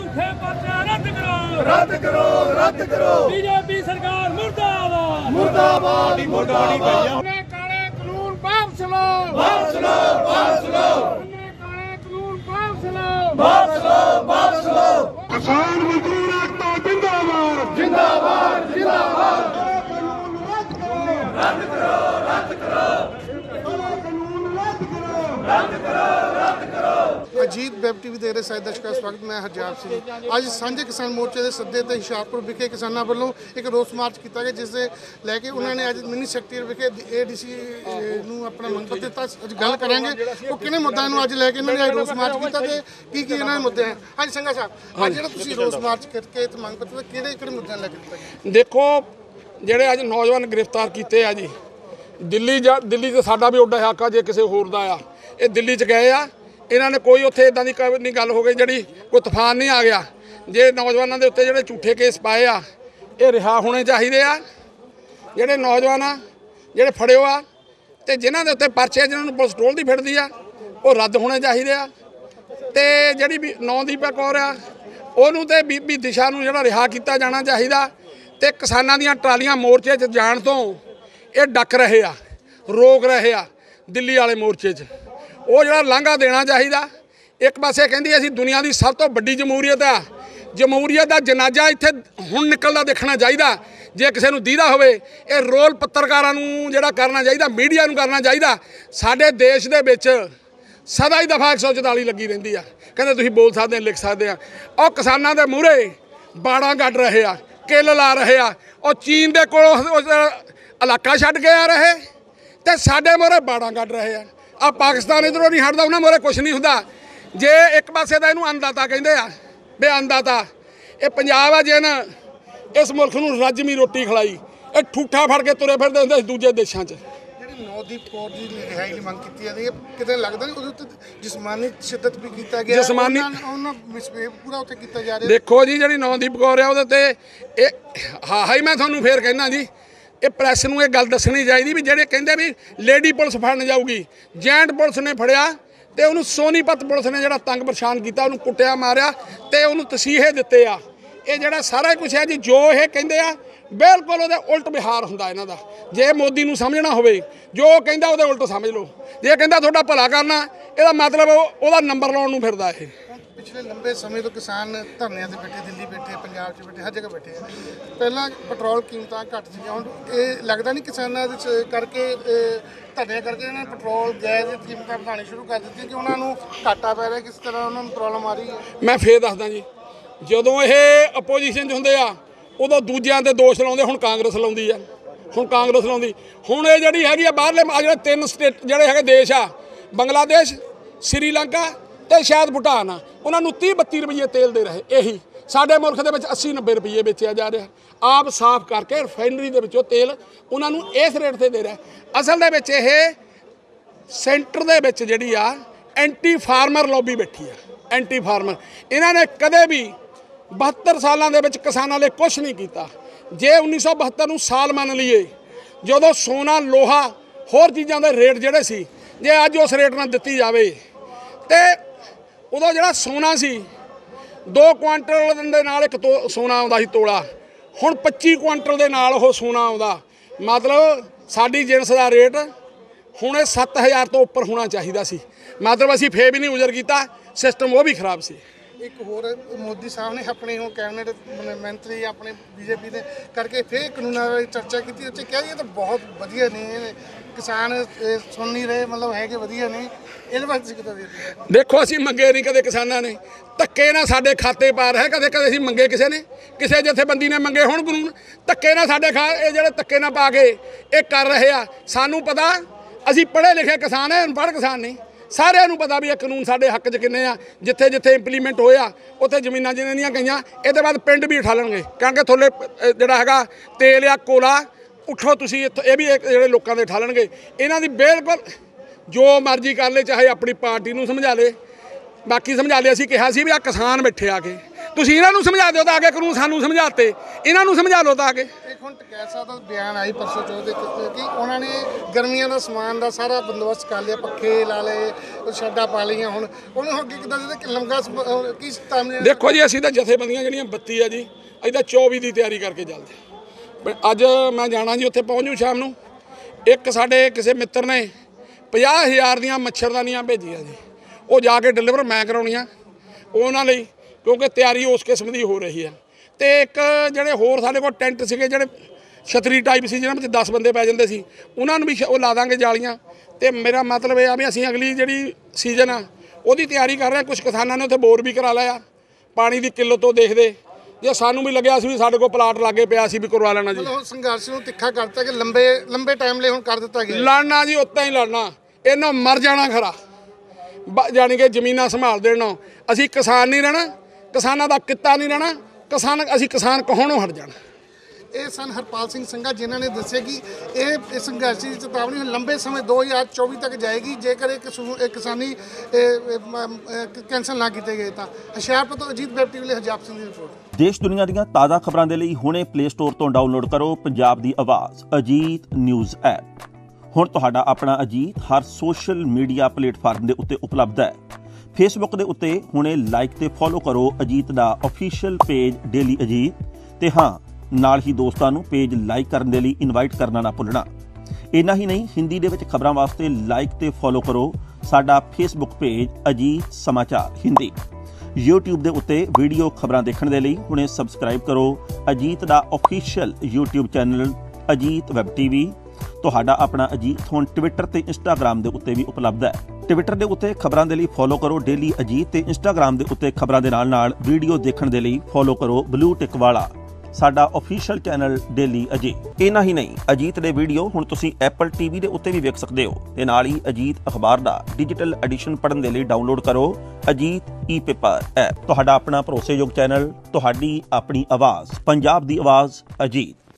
झूठे पर्चे रद्द करो, रद्द करो, रद्द करो। बीजेपी सरकार मुर्दाबाद, मुर्दाबाद, मुर्दाबाद। काले कानून वापस लो, वापस लो, वापस लो। काले कानून वापस लो, वापस लो, वापस लो। किसान मजदूर एकता जिंदाबाद, जिंदाबाद, जिंदाबाद। रद्द करो, रद्द करो, रद्द करो, रद्द करो। अजीत वैब टीवी ਦੇ ਸਾਰੇ ਦਰਸ਼ਕਾਂ ਦਾ ਸਵਾਗਤ। ਮੈਂ ਹਰਜਾਬ ਸਿੰਘ। ਅੱਜ ਸਾਂਝੇ ਕਿਸਾਨ ਮੋਰਚੇ ਦੇ ਸੱਦੇ ਤੇ ਹੁਸ਼ਿਆਰਪੁਰ ਵਿਖੇ ਕਿਸਾਨਾਂ ਵੱਲੋਂ ਇੱਕ ਰੋਸ ਮਾਰਚ ਕੀਤਾ ਗਿਆ, ਜਿਸ ਦੇ ਲੈ ਕੇ ਉਹਨਾਂ ਨੇ ਅੱਜ ਮਿਨੀ ਸੈਕਟਰੀਏਟ ਵਿਖੇ ਏਡੀਸੀ ਨੂੰ ਆਪਣਾ ਮੰਗ ਪੱਤਰ ਦਿੱਤਾ। ਅੱਜ ਗੱਲ ਕਰਾਂਗੇ ਉਹ ਕਿਹਨੇ ਮੁੱਦਿਆਂ ਨੂੰ ਅੱਜ ਲੈ ਕੇ ਇਹਨਾਂ ਨੇ ਰੋਸ ਮਾਰਚ ਕੀਤਾ ਤੇ ਕੀ ਇਹਨਾਂ ਦੇ ਮੁੱਦੇ ਹਨ। ਹਾਂਜੀ ਸੰਘਾ ਸਾਹਿਬ, ਅੱਜ ਜਿਹੜਾ ਤੁਸੀਂ ਰੋਸ ਮਾਰਚ ਕਰਕੇ ਤੇ ਮੰਗ ਪੱਤਰ ਕਿਹੜੇ ਮੁੱਦਿਆਂ ਲੈ ਕੇ ਦਿੱਤਾ ਗਿਆ? ਦੇਖੋ, ਜਿਹੜੇ ਅੱਜ ਨੌਜਵਾਨ ਗ੍ਰਿਫਤਾਰ ਕੀਤੇ ਆ ਜੀ, ਦਿੱਲੀ 'ਚ ਸਾਡਾ ਵੀ ਉੱਡਾ ਹੱਕ ਆ, ਜੇ ਕਿਸੇ ਹੋਰ ਦਾ ਆ। ਇਹ ਦਿੱਲੀ 'ਚ ਗਏ ਆ, ਇਹਨਾਂ ਨੇ ਕੋਈ ਉੱਥੇ ਇਦਾਂ ਦੀ ਨਹੀਂ ਗੱਲ ਹੋ ਗਈ ਜਿਹੜੀ ਕੋਈ ਤੂਫਾਨ ਨਹੀਂ ਆ ਗਿਆ। ਜੇ ਨੌਜਵਾਨਾਂ ਦੇ ਉੱਤੇ ਜਿਹੜੇ ਝੂਠੇ ਕੇਸ ਪਾਏ ਆ, ਇਹ ਰਿਹਾ ਹੋਣੇ ਚਾਹੀਦੇ ਆ। ਜਿਹੜੇ ਨੌਜਵਾਨ ਆ ਜਿਹੜੇ ਫੜਿਓ ਆ ਤੇ ਜਿਨ੍ਹਾਂ ਦੇ ਉੱਤੇ ਪਰਚੇ ਜਿਨ੍ਹਾਂ ਨੂੰ ਪੁਲਿਸ ਟੋਲਦੀ ਫਿਰਦੀ ਆ, ਉਹ ਰੱਦ ਹੋਣੇ ਚਾਹੀਦੇ ਆ। ਤੇ ਜਿਹੜੀ ਨੌਦੀਪ ਕੌਰ ਆ, ਉਹਨੂੰ ਤੇ ਬੀਬੀ ਦਿਸ਼ਾ ਨੂੰ ਜਿਹੜਾ ਰਿਹਾ ਕੀਤਾ ਜਾਣਾ ਚਾਹੀਦਾ। ਤੇ ਕਿਸਾਨਾਂ ਦੀਆਂ ਟਰਾਲੀਆਂ ਮੋਰਚੇ 'ਚ ਜਾਣ ਤੋਂ ਇਹ ਡੱਕ ਰਹੇ ਆ, ਰੋਕ ਰਹੇ ਆ ਦਿੱਲੀ ਵਾਲੇ ਮੋਰਚੇ 'ਚ। ਉਹ ਜਿਹੜਾ ਲਾਂਘਾ ਦੇਣਾ ਚਾਹੀਦਾ। ਇੱਕ ਪਾਸੇ ਕਹਿੰਦੀ ਅਸੀਂ ਦੁਨੀਆ ਦੀ ਸਭ ਤੋਂ ਵੱਡੀ ਜਮਹੂਰੀਅਤ ਆ, ਜਮਹੂਰੀਅਤ ਦਾ ਜਨਾਜ਼ਾ ਇੱਥੇ ਹੁਣ ਨਿਕਲਦਾ ਦੇਖਣਾ ਚਾਹੀਦਾ। ਜੇ ਕਿਸੇ ਨੂੰ ਦੀਦਾ ਹੋਵੇ, ਇਹ ਰੋਲ ਪੱਤਰਕਾਰਾਂ ਨੂੰ ਜਿਹੜਾ ਕਰਨਾ ਚਾਹੀਦਾ, ਮੀਡੀਆ ਨੂੰ ਕਰਨਾ ਚਾਹੀਦਾ। ਸਾਡੇ ਦੇਸ਼ ਦੇ ਵਿੱਚ ਸਦਾ ਹੀ ਦਫਾ 144 ਲੱਗੀ ਰਹਿੰਦੀ ਆ, ਕਹਿੰਦੇ ਤੁਸੀਂ ਬੋਲ ਸਕਦੇ ਆ, ਲਿਖ ਸਕਦੇ ਆ। ਉਹ ਕਿਸਾਨਾਂ ਦੇ ਮੂਹਰੇ ਬਾੜਾਂ ਕੱਢ ਰਹੇ ਆ, ਕਿੱਲ ਲਾ ਰਹੇ ਆ। ਉਹ ਚੀਨ ਦੇ ਕੋਲੋਂ ਇਲਾਕਾ ਛੱਡ ਕੇ ਆ ਰਹੇ ਤੇ ਸਾਡੇ ਮੂਹਰੇ ਬਾੜਾਂ ਕੱਢ ਰਹੇ ਆ। ਆ ਪਾਕਿਸਤਾਨ ਇੱਧਰੋਂ ਨਹੀਂ ਹਟਦਾ, ਉਹਨਾਂ ਮੂਹਰੇ ਕੁਛ ਨਹੀਂ ਹੁੰਦਾ। ਜੇ ਇੱਕ ਪਾਸੇ ਦਾ ਇਹਨੂੰ ਅੰਨਦਾਤਾ ਕਹਿੰਦੇ ਆ, ਬੇ ਅੰਨਦਾਤਾ ਇਹ ਪੰਜਾਬ ਆ, ਜਿਹਨ ਇਸ ਮੁਲਕ ਨੂੰ ਰੱਜਵੀਂ ਰੋਟੀ ਖਿਲਾਈ। ਇਹ ਠੂਠਾ ਫੜ ਕੇ ਤੁਰੇ ਫਿਰਦੇ ਹੁੰਦੇ ਦੂਜੇ ਦੇਸ਼ਾਂ 'ਚ। ਜਿਹੜੀ ਨੌਦੀਪ ਕੌਰ ਦੀ ਰਿਹਾਈ ਦੀ ਮੰਗ ਕੀਤੀ ਜਾਂਦੀ ਹੈ, ਕਿਤੇ ਲੱਗਦਾ ਨਹੀਂ ਉਹਦੇ ਉੱਤੇ ਜਿਸਮਾਨੀ ਸ਼ਿੱਦਤ ਵੀ ਕੀਤਾ ਗਿਆ, ਜਿਸਮਾਨੀ ਉਹਨਾਂ ਮਿਸਬਿਹੇਵ ਪੂਰਾ ਉੱਥੇ ਕੀਤਾ ਜਾ ਰਿਹਾ। ਦੇਖੋ ਜੀ, ਜਿਹੜੀ ਨੌਦੀਪ ਕੌਰ ਆ ਉਹਦੇ ਤੇ ਇਹ ਹਾਂ ਹੀ ਮੈਂ ਤੁਹਾਨੂੰ ਫੇਰ ਕਹਿੰਦਾ ਜੀ, ਇਹ ਪ੍ਰੈਸ ਨੂੰ ਇਹ ਗੱਲ ਦੱਸਣੀ ਚਾਹੀਦੀ ਵੀ ਜਿਹੜੇ ਕਹਿੰਦੇ ਵੀ ਲੇਡੀ ਪੁਲਿਸ ਫੜਨ ਜਾਊਗੀ, ਜੈਂਟ ਪੁਲਿਸ ਨੇ ਫੜਿਆ ਤੇ ਉਹਨੂੰ ਸੋਨੀਪਤ ਪੁਲਿਸ ਨੇ ਜਿਹੜਾ ਤੰਗ ਪਰੇਸ਼ਾਨ ਕੀਤਾ, ਉਹਨੂੰ ਕੁੱਟਿਆ ਮਾਰਿਆ ਤੇ ਉਹਨੂੰ ਤਸੀਹੇ ਦਿੱਤੇ ਆ। ਇਹ ਜਿਹੜਾ ਸਾਰਾ ਕੁਛ ਹੈ ਜੀ, ਜੋ ਇਹ ਕਹਿੰਦੇ ਆ ਬਿਲਕੁਲ ਉਹਦੇ ਉਲਟ ਵਿਹਾਰ ਹੁੰਦਾ ਇਹਨਾਂ ਦਾ। ਜੇ ਮੋਦੀ ਨੂੰ ਸਮਝਣਾ ਹੋਵੇ, ਜੋ ਕਹਿੰਦਾ ਉਹਦੇ ਉਲਟ ਸਮਝ ਲਓ। ਜੇ ਕਹਿੰਦਾ ਤੁਹਾਡਾ ਭਲਾ ਕਰਨਾ, ਇਹਦਾ ਮਤਲਬ ਉਹਦਾ ਨੰਬਰ ਲਾਉਣ ਨੂੰ ਫਿਰਦਾ ਇਹ। ਪਿਛਲੇ ਲੰਬੇ ਸਮੇਂ ਤੋਂ ਕਿਸਾਨ ਧਰਨਿਆਂ ਤੇ ਬੈਠੇ, ਦਿੱਲੀ ਬੈਠੇ, ਪੰਜਾਬ 'ਚ ਬੈਠੇ, ਹਰ ਜਗ੍ਹਾ ਬੈਠੇ ਆ। ਪਹਿਲਾਂ ਪੈਟਰੋਲ ਕੀਮਤਾਂ ਘੱਟ ਸੀਗੀਆਂ, ਹੁਣ ਇਹ ਲੱਗਦਾ ਨਹੀਂ ਕਿਸਾਨਾਂ ਦੇ ਕਰਕੇ ਧਰਨਿਆਂ ਕਰਕੇ ਇਹਨਾਂ ਨੇ ਪੈਟਰੋਲ ਗੈਸ ਦੀਆਂ ਕੀਮਤਾਂ ਵਧਾਉਣੀ ਸ਼ੁਰੂ ਕਰ ਦਿੱਤੀਆਂ ਕਿ ਉਹਨਾਂ ਨੂੰ ਘਾਟਾ ਪੈ ਰਿਹਾ, ਕਿਸ ਤਰ੍ਹਾਂ ਉਹਨਾਂ ਨੂੰ ਪ੍ਰੋਬਲਮ ਆ ਰਹੀ ਹੈ। ਮੈਂ ਫੇਰ ਦੱਸਦਾ ਜੀ, ਜਦੋਂ ਇਹ ਅਪੋਜੀਸ਼ਨ 'ਚ ਹੁੰਦੇ ਆ ਉਦੋਂ ਦੂਜਿਆਂ ਤੇ ਦੋਸ਼ ਲਾਉਂਦੇ। ਹੁਣ ਕਾਂਗਰਸ ਲਾਉਂਦੀ ਆ, ਹੁਣ ਇਹ ਜਿਹੜੀ ਹੈਗੀ ਆ ਬਾਹਰਲੇ ਜਿਹੜੇ 3 ਸਟੇਟ ਜਿਹੜੇ ਹੈਗੇ ਦੇਸ਼ ਆ, ਬੰਗਲਾਦੇਸ਼, ਸ੍ਰੀਲੰਕਾ ਤੇ ਸ਼ਾਇਦ ਭੂਟਾਨ ਆ, ਉਹਨਾਂ ਨੂੰ 30-32 ਰੁਪਏ ਤੇਲ ਦੇ ਰਹੇ। ਇਹੀ ਸਾਡੇ ਮੁਲਕ ਦੇ ਵਿੱਚ 80-90 ਰੁਪਏ ਵੇਚਿਆ ਜਾ ਰਿਹਾ। ਆਪ ਸਾਫ਼ ਕਰਕੇ ਰਿਫਾਈਨਰੀ ਦੇ ਵਿੱਚੋਂ ਤੇਲ ਉਹਨਾਂ ਨੂੰ ਇਸ ਰੇਟ ਤੇ ਦੇ ਰਿਹਾ। ਅਸਲ ਦੇ ਵਿੱਚ ਇਹ ਸੈਂਟਰ ਦੇ ਵਿੱਚ ਜਿਹੜੀ ਆ ਐਂਟੀ ਫਾਰਮਰ ਲੌਬੀ ਬੈਠੀ ਆ, ਐਂਟੀ ਫਾਰਮਰ। ਇਹਨਾਂ ਨੇ ਕਦੇ ਵੀ 72 ਸਾਲਾਂ ਦੇ ਵਿੱਚ ਕਿਸਾਨਾਂ ਲਈ ਕੁਛ ਨਹੀਂ ਕੀਤਾ। ਜੇ 1972 ਨੂੰ ਸਾਲ ਮੰਨ ਲਈਏ, ਜਦੋਂ ਸੋਨਾ, ਲੋਹਾ, ਹੋਰ ਚੀਜ਼ਾਂ ਦੇ ਰੇਟ ਜਿਹੜੇ ਸੀ, ਜੇ ਅੱਜ ਉਸ ਰੇਟ ਨਾਲ ਦਿੱਤੀ ਜਾਵੇ ਤੇ ਉਦੋਂ ਜਿਹੜਾ ਸੋਨਾ ਸੀ 2 ਕੁਆਂਟਲ ਦੇ ਨਾਲ ਇੱਕ ਸੋਨਾ ਆਉਂਦਾ ਸੀ ਤੋਲਾ, ਹੁਣ 25 ਕੁਆਂਟਲ ਦੇ ਨਾਲ ਉਹ ਸੋਨਾ ਆਉਂਦਾ। ਮਤਲਬ ਸਾਡੀ ਜਿਣਸ ਦਾ ਰੇਟ ਹੁਣ ਇਹ 7000 ਤੋਂ ਉੱਪਰ ਹੋਣਾ ਚਾਹੀਦਾ ਸੀ। ਮਤਲਬ ਅਸੀਂ ਫੇਰ ਵੀ ਨਹੀਂ ਉਜਰ ਕੀਤਾ, ਸਿਸਟਮ ਉਹ ਵੀ ਖਰਾਬ ਸੀ। ਇੱਕ ਹੋਰ ਮੋਦੀ ਸਾਹਿਬ ਨੇ ਆਪਣੇ ਉਹ ਕੈਬਨਿਟ ਮੰਤਰੀ ਆਪਣੇ ਬੀਜੇਪੀ ਦੇ ਕਰਕੇ ਫਿਰ ਕਾਨੂੰਨਾਂ ਬਾਰੇ ਚਰਚਾ ਕੀਤੀ। ਉੱਥੇ ਕਿਹਾ ਜੀ ਇਹ ਤਾਂ ਬਹੁਤ ਵਧੀਆ ਨੇ, ਕਿਸਾਨ ਸੁਣ ਨਹੀਂ ਰਹੇ, ਮਤਲਬ ਹੈਗੇ ਵਧੀਆ ਨੇ। ਇਹਦੇ ਬਾਰੇ ਤੁਸੀਂ ਕਿੱਦਾਂ ਦੇਖਦੇ ਹੋ? ਦੇਖੋ, ਅਸੀਂ ਮੰਗੇ ਨਹੀਂ ਕਦੇ ਕਿਸਾਨਾਂ ਨੇ, ਧੱਕੇ ਨਾਲ ਸਾਡੇ ਖਾਤੇ ਪਾ ਰਿਹਾ। ਕਦੇ ਅਸੀਂ ਮੰਗੇ ਕਿਸੇ ਨੇ, ਕਿਸੇ ਜਥੇਬੰਦੀ ਨੇ ਮੰਗੇ ਹੁਣ ਕਾਨੂੰਨ। ਧੱਕੇ ਨਾਲ ਸਾਡੇ ਇਹ ਜਿਹੜੇ ਧੱਕੇ ਨਾਲ ਪਾ ਕੇ ਇਹ ਕਰ ਰਹੇ ਆ। ਸਾਨੂੰ ਪਤਾ, ਅਸੀਂ ਪੜ੍ਹੇ ਲਿਖੇ ਕਿਸਾਨ ਹੈ, ਅਨਪੜ੍ਹ ਕਿਸਾਨ ਨਹੀਂ। ਸਾਰਿਆਂ ਨੂੰ ਪਤਾ ਵੀ ਇਹ ਕਾਨੂੰਨ ਸਾਡੇ ਹੱਕ 'ਚ ਕਿੰਨੇ ਆ। ਜਿੱਥੇ ਜਿੱਥੇ ਇੰਪਲੀਮੈਂਟ ਹੋਇਆ ਉੱਥੇ ਜ਼ਮੀਨਾਂ ਜਿਹਨਾਂ ਦੀਆਂ ਗਈਆਂ, ਇਹਦੇ ਬਾਅਦ ਪਿੰਡ ਵੀ ਉਠਾ ਲੈਣਗੇ। ਕਿਉਂਕਿ ਥੋਲੇ ਜਿਹੜਾ ਹੈਗਾ ਤੇਲ ਆ, ਕੋਲਾ, ਉੱਠੋ ਤੁਸੀਂ ਇੱਥੋਂ, ਇਹ ਵੀ ਜਿਹੜੇ ਲੋਕਾਂ ਦੇ ਉਠਾ ਲੈਣਗੇ। ਇਹਨਾਂ ਦੀ ਬਿਲਕੁਲ ਜੋ ਮਰਜ਼ੀ ਕਰ ਲੈ, ਚਾਹੇ ਆਪਣੀ ਪਾਰਟੀ ਨੂੰ ਸਮਝਾ ਲੈ, ਬਾਕੀ ਸਮਝਾ ਲਿਆ। ਅਸੀਂ ਕਿਹਾ ਸੀ ਵੀ ਆ ਕਿਸਾਨ ਬੈਠੇ ਆ ਕੇ, ਤੁਸੀਂ ਇਹਨਾਂ ਨੂੰ ਸਮਝਾ ਦਿਓ ਤਾਂ ਆ ਕੇ ਕਾਨੂੰਨ ਸਾਨੂੰ ਸਮਝਾਤੇ, ਇਹਨਾਂ ਨੂੰ ਸਮਝਾ ਲਓ ਤਾਂ ਆ ਕੇ। ਇੱਕ ਇੱਕ ਹੁਣ ਟਕੈਤ ਸਾਹਿਬ ਦਾ ਬਿਆਨ ਆਈ ਪਰਸੋਂ ਚੌਥੇ ਕਿ ਉਹਨਾਂ ਨੇ ਗਰਮੀਆਂ ਦਾ ਸਮਾਨ ਦਾ ਸਾਰਾ ਬੰਦੋਬਸਤ ਕਰ ਲਿਆ, ਪੱਖੇ ਲਾ ਲਏ, ਸ਼ੈੱਡਾਂ ਪਾ ਲਈਆਂ। ਹੁਣ ਉਹਨੂੰ ਅੱਗੇ ਕਿੱਦਾਂ ਜਿਹਦੇ ਲੰਗਾ ਕੀ ਸਤਾਮਨੇ। ਦੇਖੋ ਜੀ, ਅਸੀਂ ਤਾਂ ਜਥੇਬੰਦੀਆਂ ਜਿਹੜੀਆਂ 32 ਆ ਜੀ, ਅਸੀਂ ਤਾਂ 24 ਦੀ ਤਿਆਰੀ ਕਰਕੇ ਚੱਲਦੇ। ਅੱਜ ਮੈਂ ਜਾਣਾ ਜੀ, ਉੱਥੇ ਪਹੁੰਚ ਜੂ ਸ਼ਾਮ ਨੂੰ। ਇੱਕ ਸਾਡੇ ਕਿਸੇ ਮਿੱਤਰ ਨੇ 50,000 ਦੀਆਂ ਮੱਛਰਦਾਨੀਆਂ ਭੇਜੀਆਂ ਜੀ, ਉਹ ਜਾ ਕੇ ਡਿਲੀਵਰ ਮੈਂ ਕਰਾਉਣੀਆਂ ਉਹਨਾਂ ਲਈ, ਕਿਉਂਕਿ ਤਿਆਰੀ ਉਸ ਕਿਸਮ ਦੀ ਹੋ ਰਹੀ ਆ। ਤੇ ਇੱਕ ਜਿਹੜੇ ਹੋਰ ਸਾਡੇ ਕੋਲ ਟੈਂਟ ਸੀਗੇ, ਜਿਹੜੇ ਛਤਰੀ ਟਾਈਪ ਸੀ, ਜਿਹਨਾਂ ਵਿੱਚ 10 ਬੰਦੇ ਪੈ ਜਾਂਦੇ ਸੀ, ਉਹਨਾਂ ਨੂੰ ਵੀ ਉਹ ਲਾ ਦਾਂਗੇ ਜਾਲੀਆਂ। ਤੇ ਮੇਰਾ ਮਤਲਬ ਇਹ ਆ ਵੀ ਅਸੀਂ ਅਗਲੀ ਜਿਹੜੀ ਸੀਜ਼ਨ ਆ ਉਹਦੀ ਤਿਆਰੀ ਕਰ ਰਹੇ ਹਾਂ। ਕੁਝ ਕਿਸਾਨਾਂ ਨੇ ਉੱਥੇ ਬੋਰ ਵੀ ਕਰਾ ਲਿਆ, ਪਾਣੀ ਦੀ ਕਿੱਲਤ ਤੋਂ ਦੇਖਦੇ ਜੇ ਸਾਨੂੰ ਵੀ ਲੱਗਿਆ ਸੀ ਵੀ ਸਾਡੇ ਕੋਲ ਪਲਾਟ ਲਾਗੇ ਪਿਆ ਸੀ ਵੀ ਕਰਵਾ ਲੈਣਾ ਜੀ। ਸੰਘਰਸ਼ ਨੂੰ ਤਿੱਖਾ ਕਰਤਾ ਕਿ ਲੰਬੇ ਟਾਈਮ ਲਈ ਹੁਣ ਕਰ ਦਿੱਤਾ ਗਿਆ। ਲੜਨਾ ਜੀ ਉੱਤਾਂ ਹੀ ਲੜਨਾ, ਇਹਨਾਂ ਮਰ ਜਾਣਾ ਖਰਾ, ਜਾਣੀ ਕਿ ਜ਼ਮੀਨਾਂ ਸੰਭਾਲ ਦੇਣਾ। ਅਸੀਂ ਕਿਸਾਨ ਨਹੀਂ ਰਹਿਣਾ, ਕਿਸਾਨਾਂ ਦਾ ਕਿੱਤਾ ਨਹੀਂ ਰਹਿਣਾ, ਅਸੀਂ ਕਿਸਾਨ ਕਹਾਉਣੋਂ ਹਟ ਜਾਣਾ। ਇਹ ਸਨ ਹਰਪਾਲ ਸਿੰਘ ਸੰਘਾ, ਜਿਨ੍ਹਾਂ ਨੇ ਦੱਸਿਆ ਕਿ ਇਹ ਸੰਘਰਸ਼ ਦੀ ਚੇਤਾਵਨੀ ਲੰਬੇ ਸਮੇਂ 2024 ਤੱਕ ਜਾਏਗੀ ਜੇਕਰ ਇਹ ਕਿਸਾਨੀ ਕੈਂਸਲ ਨਾ ਕੀਤੇ ਗਏ ਤਾਂ। ਹੁਸ਼ਿਆਰਪੁਰ ਤੋਂ ਅਜੀਤ ਵੈਬ ਟੀਵੀ ਲਈ ਹਰਜਾਪ ਸਿੰਘ ਦੀ ਰਿਪੋਰਟ। ਦੇਸ਼ ਦੁਨੀਆ ਦੀਆਂ ਤਾਜ਼ਾ ਖਬਰਾਂ ਦੇ ਲਈ ਹੁਣੇ ਪਲੇ ਸਟੋਰ ਤੋਂ ਡਾਊਨਲੋਡ ਕਰੋ ਪੰਜਾਬ ਦੀ ਆਵਾਜ਼ ਅਜੀਤ ਨਿਊਜ਼ ਐਪ। ਹੁਣ ਤੁਹਾਡਾ ਆਪਣਾ ਅਜੀਤ ਹਰ ਸੋਸ਼ਲ ਮੀਡੀਆ ਪਲੇਟਫਾਰਮ ਦੇ ਉੱਤੇ ਉਪਲਬਧ ਹੈ। ਫੇਸਬੁੱਕ ਦੇ ਉੱਤੇ ਹੁਣੇ ਲਾਈਕ ਤੇ ਫੋਲੋ ਕਰੋ ਅਜੀਤ ਦਾ ਅਫੀਸ਼ੀਅਲ ਪੇਜ ਡੇਲੀ ਅਜੀਤ, ਤੇ ਹਾਂ ਨਾਲ ਹੀ ਦੋਸਤਾਂ ਨੂੰ ਪੇਜ ਲਾਈਕ ਕਰਨ ਦੇ ਲਈ ਇਨਵਾਈਟ ਕਰਨਾ ਨਾ ਭੁੱਲਣਾ। ਇੰਨਾ ਹੀ ਨਹੀਂ, ਹਿੰਦੀ ਦੇ ਵਿੱਚ ਖਬਰਾਂ ਵਾਸਤੇ ਲਾਈਕ ਤੇ ਫੋਲੋ ਕਰੋ ਸਾਡਾ ਫੇਸਬੁੱਕ ਪੇਜ ਅਜੀਤ ਸਮਾਚਾਰ ਹਿੰਦੀ। YouTube ਦੇ ਉੱਤੇ ਵੀਡੀਓ ਖਬਰਾਂ ਦੇਖਣ ਦੇ ਲਈ ਹੁਣੇ ਸਬਸਕ੍ਰਾਈਬ ਕਰੋ ਅਜੀਤ ਦਾ official YouTube channel Ajit web TV. ਤੁਹਾਡਾ ਆਪਣਾ ਅਜੀਤ ਹੁਣ ਟਵਿੱਟਰ ਤੇ ਇੰਸਟਾਗ੍ਰਾਮ ਦੇ ਉੱਤੇ ਵੀ ਉਪਲਬਧ ਹੈ। ਟਵਿੱਟਰ ਦੇ ਉੱਤੇ ਖਬਰਾਂ ਦੇ ਲਈ ਫੋਲੋ ਕਰੋ ਡੇਲੀ ਅਜੀਤ, ਤੇ ਇੰਸਟਾਗ੍ਰਾਮ ਦੇ ਉੱਤੇ ਖਬਰਾਂ ਦੇ ਨਾਲ ਵੀਡੀਓ ਦੇਖਣ ਦੇ ਲਈ ਫੋਲੋ ਕਰੋ ਬਲੂ ਟਿਕ ਵਾਲਾ ਸਾਡਾ ਅਫੀਸ਼ੀਅਲ ਚੈਨਲ ਡੇਲੀ ਅਜੀਤ। ਇੰਨਾ ਹੀ ਨਹੀਂ, ਅਜੀਤ ਦੇ ਵੀਡੀਓ ਹੁਣ ਤੁਸੀਂ ਐਪਲ TV ਦੇ ਉੱਤੇ ਵੀ ਵੇਖ ਸਕਦੇ ਹੋ, ਤੇ ਨਾਲ ਹੀ ਅਜੀਤ ਅਖਬਾਰ ਦਾ ਡਿਜੀਟਲ ਐਡੀਸ਼ਨ ਪੜ੍ਹਨ ਦੇ ਲਈ ਡਾਊਨਲੋਡ ਕਰੋ ਅਜੀਤ ਈ-ਪੇਪਰ ਐਪ। ਤੁਹਾਡਾ ਆਪਣਾ ਭਰੋਸੇਯੋਗ ਚੈਨਲ, ਤੁਹਾਡੀ ਆਪਣੀ ਆਵਾਜ਼, ਪੰਜਾਬ ਦੀ ਆਵਾਜ਼ ਅਜੀਤ।